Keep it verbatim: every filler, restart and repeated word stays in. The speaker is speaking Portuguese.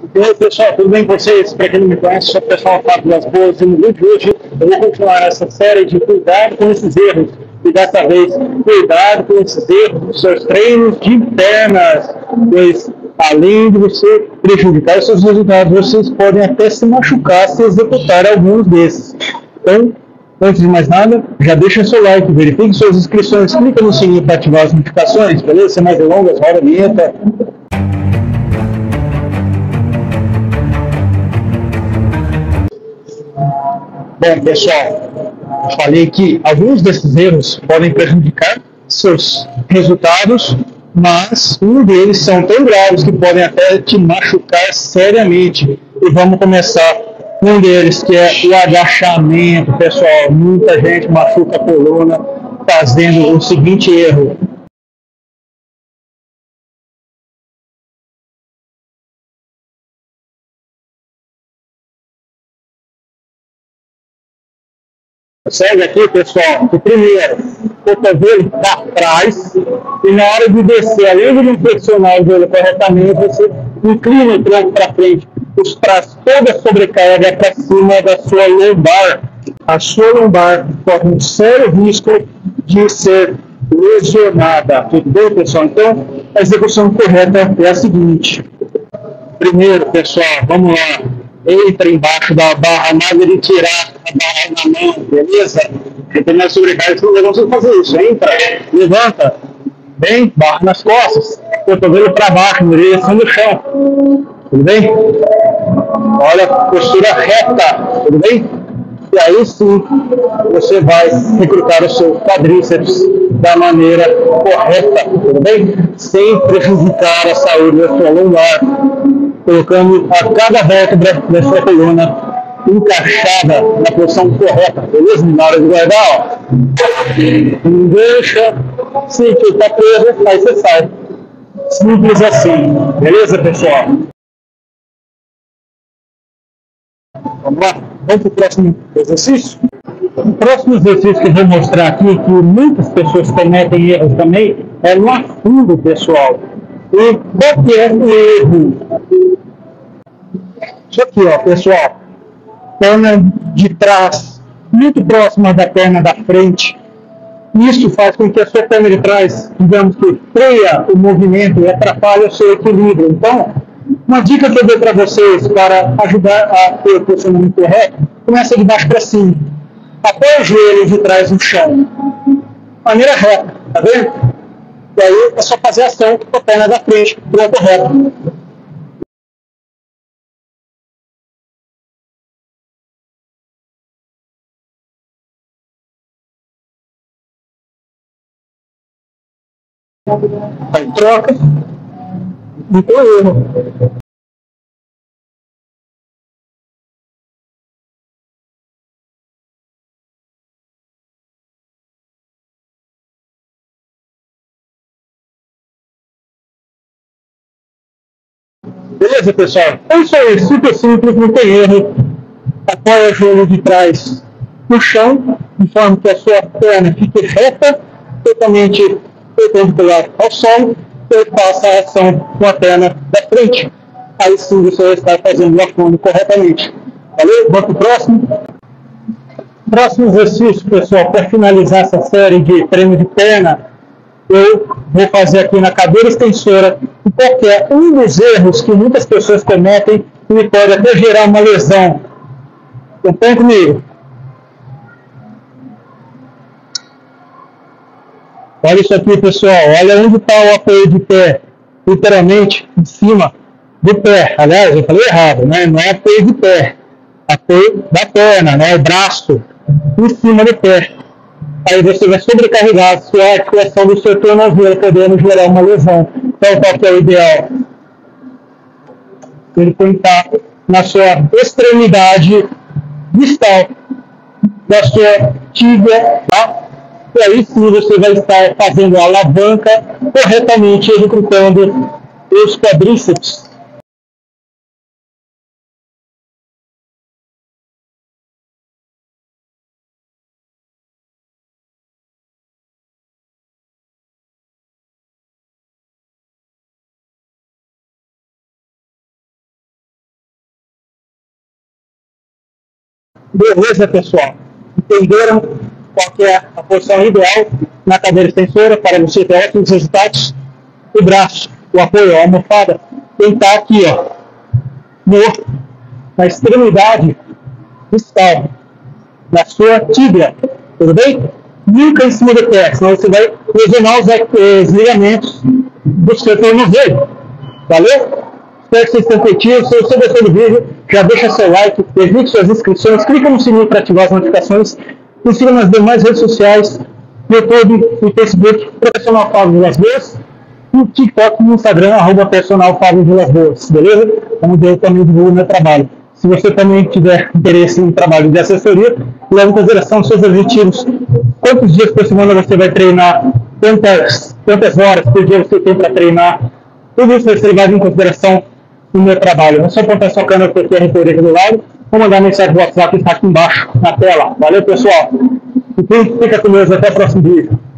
E aí, pessoal, tudo bem com vocês? Para quem não me conhece, sou o pessoal Fábio das Boas e no vídeo de hoje eu vou continuar essa série de cuidado com esses erros. E dessa vez, cuidado com esses erros dos seus treinos de pernas, pois além de você prejudicar os seus resultados, vocês podem até se machucar se executar alguns desses. Então, antes de mais nada, já deixa seu like, verifique suas inscrições, clica no sininho para ativar as notificações, beleza? Sem mais delongas, roda a vinheta. Bom, pessoal, falei que alguns desses erros podem prejudicar seus resultados, mas um deles são tão graves que podem até te machucar seriamente. E vamos começar com um deles, que é o agachamento, pessoal. Muita gente machuca a coluna fazendo o seguinte erro. Segue aqui, pessoal, o primeiro, cotovelo para trás, e na hora de descer, além de não flexionar o joelho corretamente, você inclina o tronco para frente, os braços, toda a sobrecarga para cima da sua lombar. A sua lombar corre um sério risco de ser lesionada. Tudo bem, pessoal? Então, a execução correta é a seguinte. Primeiro, pessoal, vamos lá. Entra embaixo da barra, nada de tirar a barra na mão, beleza? Porque na sobrecarga você não consegue fazer isso. Entra, levanta, bem, barra nas costas, cotovelo para baixo, direção do chão. Tudo bem? Olha, postura reta, tudo bem? E aí sim, você vai recrutar o seu quadríceps da maneira correta, tudo bem? Sem prejudicar a saúde da sua lombar, colocando a cada vértebra da sua coluna encaixada na posição correta, beleza? Na hora de guardar, ó, não deixa, se que está preso, aí você sai. Simples assim, beleza, pessoal? Vamos lá? Vamos para o próximo exercício? O próximo exercício que eu vou mostrar aqui, que muitas pessoas cometem erros também, é no afundo, pessoal. E qual que é o erro? Isso aqui, ó, pessoal. Perna de trás, muito próxima da perna da frente. Isso faz com que a sua perna de trás, digamos que freia o movimento e atrapalha o seu equilíbrio. Então, uma dica que eu dou para vocês para ajudar a ter o posicionamento correto, começa de baixo para cima. Apoia o joelho de trás no chão. Maneira reta, tá vendo? E aí é só fazer a ação com a perna da frente, pronto, reto. Aí troca, não tem erro. Beleza, pessoal? É isso aí, super simples, não tem erro. Apoia o joelho de trás no chão, de forma que a sua perna fique reta, totalmente perpendicular ao solo, e faça a ação com a perna da frente. Aí sim você vai estar fazendo o afundo corretamente. Valeu? Vamos para o próximo. Próximo exercício, pessoal, para finalizar essa série de treino de perna, eu vou fazer aqui na cadeira extensora, porque é um dos erros que muitas pessoas cometem e pode até gerar uma lesão. Acompanhe comigo. Olha isso aqui, pessoal. Olha onde está o apoio de pé. Literalmente em cima do pé. Aliás, eu falei errado, né? Não é apoio de pé. Apoio da perna, né? O braço em cima do pé. Aí você vai sobrecarregar a sua articulação do seu tornozelo, podendo gerar uma lesão. Então, qual que é o ideal? Ele tem que estar na sua extremidade distal da sua tíbia, tá? E aí sim você vai estar fazendo a alavanca corretamente, executando os quadríceps. Beleza, pessoal? Entenderam qual que é a posição ideal na cadeira extensora para você ter ótimos resultados? O braço, o apoio, a almofada, tem que estar aqui, ó, no, na extremidade distal, na sua tíbia, tudo bem? Nunca em cima do pé, senão você vai lesionar os, os ligamentos do seu tornozelo. Valeu? Espero que vocês tenham curtido. Se você gostou do vídeo, já deixa seu like, evite suas inscrições, clica no sininho para ativar as notificações, me siga nas demais redes sociais, no YouTube e Facebook, Profissional Fábio Vilas Boas, no TikTok e no Instagram, arroba Personal Fábio Vilas Boas, beleza? Onde eu também divulgo meu trabalho. Se você também tiver interesse em trabalho de assessoria, leve em consideração os seus objetivos. Quantos dias por semana você vai treinar? Quantas, quantas horas por dia você tem para treinar? Tudo isso vai ser levado em consideração no meu trabalho. É só apontar sua câmera para o Q R Code aqui do lado ou mandar mensagem do WhatsApp que está aqui embaixo na tela. Valeu, pessoal. E fica com Deus. Até o próximo vídeo.